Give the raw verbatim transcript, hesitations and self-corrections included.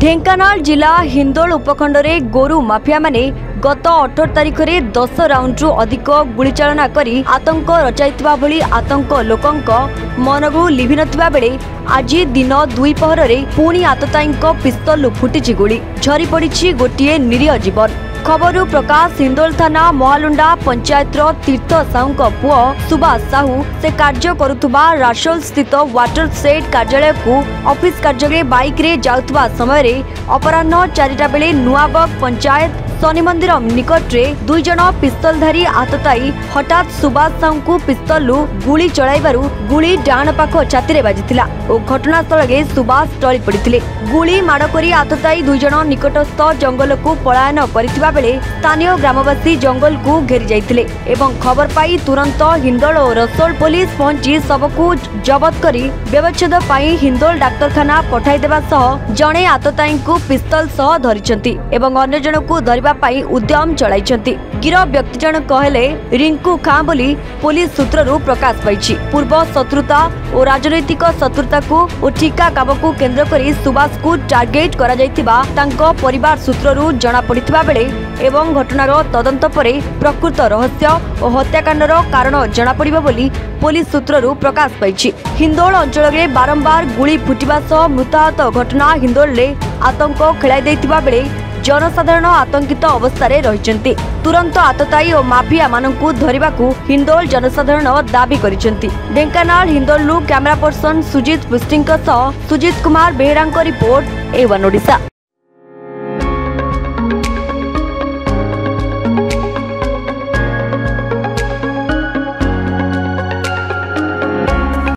ढेंकानाल जिला हिंदोल उपखंडरे गोरु माफिया माने गत अठर तारिख में दस राउंड अधिक गुलीचालना करी आतंक रचाइथिबा भली आतंक लोकंक मनगु लिभि नथिबा बेले आज दिन दुई पहर रे पुणी आतताईंक पिस्तल फुटिछि गुली झरी पड़िछि गोटिए निरीह जीवन। खबर प्रकाश हिंदोल थाना महालुंडा पंचायत तीर्थ साहू पुओ सुभाष साहू से कार्य करुवा रासोल स्थित वाटर सेड कार्यालय को ऑफिस कार्य बाइक रे जाउथबा समय अपराह्न चारिटा बेले नुआबग पंचायत शनि मंदिर निकट में दुई जन पिस्तलधारी आतताई हठात सुभाष साहू को पिस्तल गुली चलाइबारु गुली डाण पाख छाती में बाजिथिला और घटनास्थल के सुभाष टली पड़ते गुली माड़ करी आतताई दुई जन निकटस्थ जंगल को पलायन करथिबा बेले स्थानीय ग्रामवासी जंगल को घेरी जाइथिले एवं खबर पाई तुरंत हिंदोल और रसोल पुलिस पहुंची सबको जबत करी व्यवच्छेद पाई हिंदोल डाक्तरखाना पठाई देबा सह जणे आतताई को पिस्तल सह धरिछंती एवं अन्य जन को धरिबा पाई उद्यम चलाइछंती। गिरफ व्यक्ति जन कहले रिंकू खां बोली पुलिस सूत्ररू प्रकाश पाइछि। पूर्व शत्रुता और राजनैतिक शत्रुता को और ठिका काम को केंद्र करी सुभाष को टार्गेट करा जाइथिबा तांको परिवार सूत्ररू जणा पड़िथिबा बेले एवं घटनार तदंत परे प्रकृत रहस्य और हत्याकांडर कारण जणा पड़िबो बोली पुलिस सूत्ररू प्रकाश पाइछि। हिंदोल अंचल में बारंबार गुली फुटिबा सह मृताहत घटना हिंदोल रे आतंक खेलाई दैथिबा बेले जनसाधारण आतंकित अवस्था रहिचंती। तुरंत आतताई और माफिया मानकु धरिबाकु हिंदोल जनसाधारण दाबी करिसंती। ढेंकानाल हिंदोलु कैमरा पर्सन सुजित पुष्टिंक सह सुजित कुमार बेहेरांक रिपोर्ट ए वन ओडिशा।